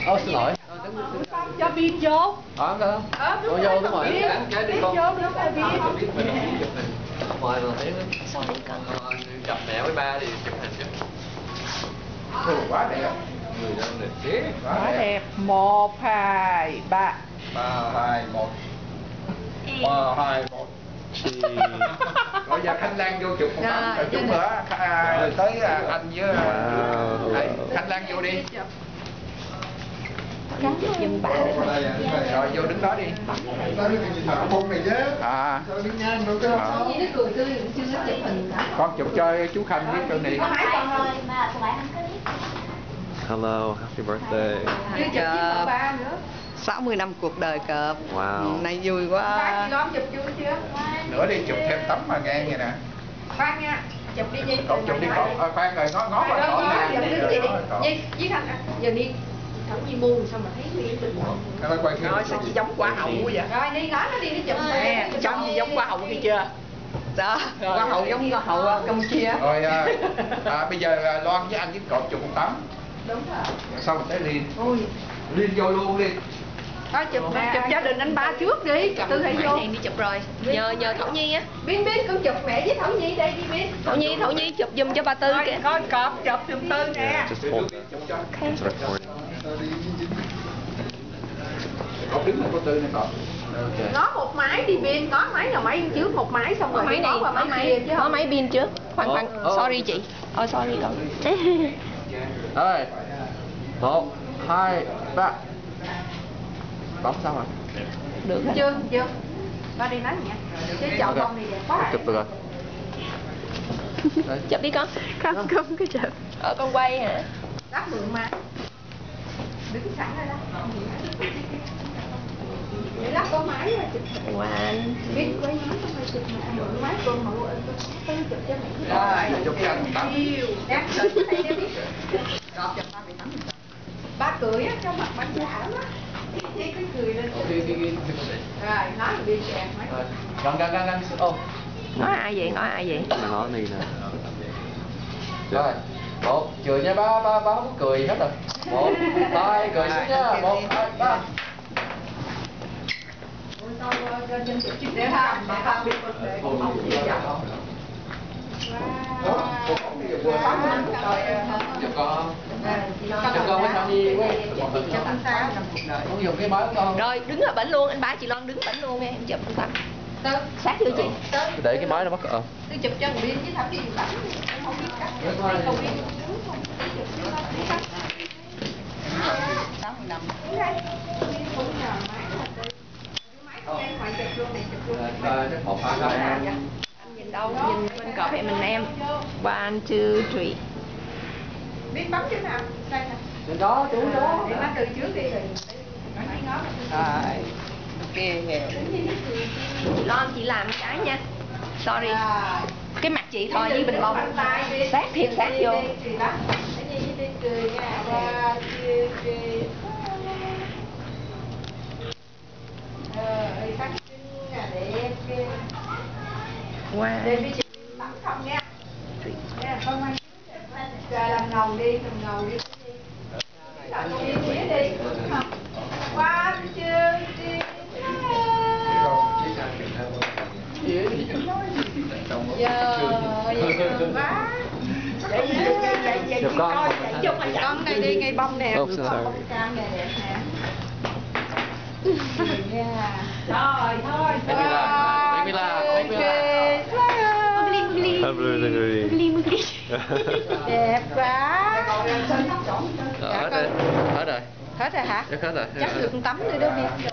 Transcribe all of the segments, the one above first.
Xin lỗi. Cho pin vô. Không được không? Vô đúng rồi. Pin vô đúng rồi pin. Mời mà thấy chụp mẹ với ba thì chụp hình chứ. Quá đẹp. Người đang đẹp xế. Quá đẹp. 1, 2, 3. 3, 2, 1. 3, 2, 1. Rồi giờ Khanh Lan vô chụp một tấm rồi chút nữa tới anh với Khanh Lan vô đi. Dừng bà. Rồi vô đứng đó đi. Môn này chứ. Con chụp cho chú Khanh với cô này. Hello, happy birthday. 60 năm cuộc đời cọp. Wow. Này vui quá. Nữa đi chụp thêm tấm mà nghe vậy nè. Khoan nha, chụp đi Nhi. Cậu chụp đi cậu. Khoan rồi ngó vào cậu nè. Nhi, với Khanh giờ đi Thẩm Nhi muôn sao mà thấy Nhi bình thường. Rồi sao chị giống quả hậu quá vậy? Rồi Nhi nói nó đi nó chụp Nè, trông gì giống quả hậu kia chưa? Đó, quả hậu giống quả hậu Campuchia. Rồi bây giờ Loan với anh với cậu chụp một tấm. Đúng rồi. Xong rồi tới Liên. Liên vô luôn Liên. Thôi chụp gia đình anh ba trước đi, Tư hãy vô. Đi chụp rồi. Nhờ Thảo Nhi á. Bin con chụp mẹ với Thảo Nhi đây đi Bin. Thảo Nhi chụp giùm cho bà Tư kìa. Coi cọp chụp giùm Tư nè. Just hold that. It's recording. Cậu đứng là có Tư này cậu. Ngó một máy đi Bin, ngó máy nào máy trước một máy xong rồi Máy này, qua có máy kia chứ có không. máy pin trước. Khoan, sorry chị. Sorry con. Rồi. 1, 2, 3. Bấm xong rồi. Được rồi. Chưa. Ba đi nói nha. Chứ chọn con này đẹp quá. Chụp được rồi. Chụp đi con. Không có chụp. Con quay hả? Đắp mượn mà. Đứng sẵn rồi đó. Để lắp có máy mà chụp. One. Biết quay máy xong rồi chụp mà mượn máy con mẫu Tư chụp cho mẹ. Rồi, chụp cho anh một tấm. Đẹp rồi đây đi. Rồi chụp ba bị tấm. Ba cười á, trong mặt ba giả lắm á. Chị cứ cười lên. Rồi, nói là đi kèm máy. Gần. Ô. Nói ai vậy? Mày nói này nè. Rồi. 1, cười nha ba không cười hết rồi. 1, 2, cười xuống nha. 1, 2, 3. Để ha, mà biết để không đi dạo. Chụp con với Thảo Nhi. Không dùng cái máy của con. Rồi, đứng ở bển luôn, anh ba chị Loan đứng bển luôn nha, em chụp anh Tâm. Sát vô chị. Để cái máy nó mất Tôi chụp cho Biên với Thảo Nhi tắm. Em không biết cách. Không biết đứng không. Chụp cho nó biết cách. 60 năm. Đúng đây. Biên cũng nhờ máy là đi. Máy của em phải chụp luôn này, chụp luôn. Chắc 1, 2, 3. Anh nhìn đâu? Nhìn bên cọp hay mình em? 1, 2, 3. Biết bấm chứ nào? Đây nè. Trên đó, chú đó. Để má từ trước đi rồi. Nói đi ngó. Rồi. Ok nghèo. Chị Loan chị làm cái nha. Sorry. Cái mặt chị thôi với bình bông. Sát thiệt sát vô. Đi cười nha. 3, 2, 1. Sắc xinh nè, đẹp kia. Wow. Để đi chị tắm không nha. Nè, không ai chờ làm ngầu đi. Làm đi phía đi. Không. 1, 2, 3. Quá. Chụp con. Con đây đi ngay bông đẹp. Oh, sorry. Cam này đẹp nè. Rồi thôi. Make me laugh. Đẹp quá. Hết rồi. Hết rồi hả? Chắc hết rồi. Chắc được tắm rồi đó đi.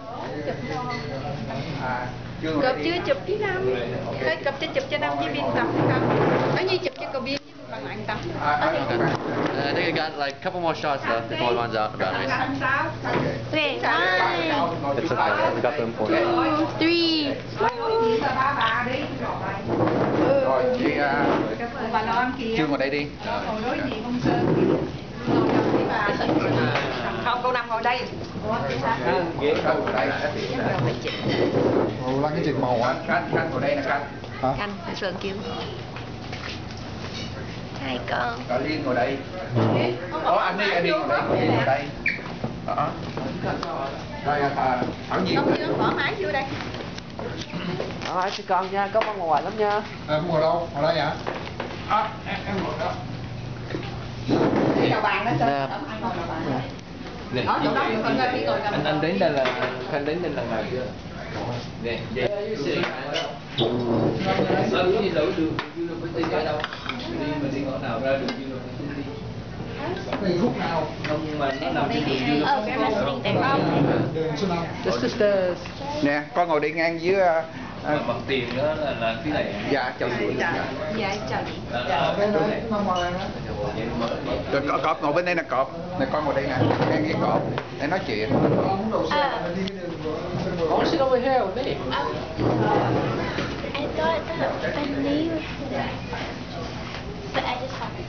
Cọp chưa chụp với Năm. Thôi cọp chụp cho Năm với Biên tắm không? Nói như chụp cho cậu Biên với bằng anh tắm. I think I got like a couple more shots left before it runs out of batteries. Okay, 1, It's okay. We got them for you. 2, 3. Rồi, chị Bà Loan kìa. Trương vào đây đi. Ngồi đối diện ông Sơn kìa. Ngồi gần với bà. Không, cô Năm ngồi đây. Là cái chuyện màu á. Khanh vào đây nè Khanh. Canh, Sơn kêu. Hai con. Rồi Liên ngồi đây. Anh đi ngồi đây. Đó. Rồi Thảo Nhi. Không chưa thoải mái chưa đây? Thôi chị con nha, có món ngoài lắm nha. Em ngồi đâu? Ngồi đây hả? Em ngồi đó. Đi đầu bàn đó Nè. sir. Không ai ngồi đầu bàn đó. Nè, Đó, chỗ đó nhiều hơn đi ngồi gần. anh đến đây là Khanh đến đây lần nào chưa? Nè, vậy sao cái gì đâu được university ở đâu? Mình đi ngõ nào ra được university? Đi khúc nào? Không, nhưng mà nó nằm trên đường Oh, grandma's sitting there. Đường số 5. The sisters. Nè, con ngồi đi ngang với Mà bằng tiền đó là cái này. dạ chào chị. Dạ, chào chị. Rồi cọp ngồi bên đây nè cọp. Nè con ngồi đây nè, ngang cái cọp để nói chuyện. Oh, sit over here with me. I thought that I knew that, but I just haven't.